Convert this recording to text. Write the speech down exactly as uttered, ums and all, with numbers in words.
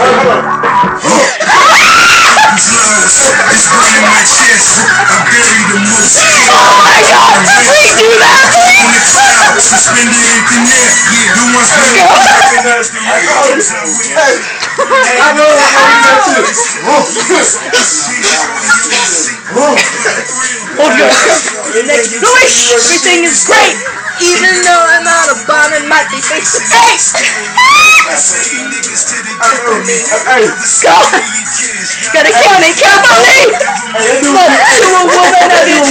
Oh my God! Please do that, please! Everything is great, even though I'm out of bond and might be face to face. God, gotta kill me, kill me! Look, to a woman I need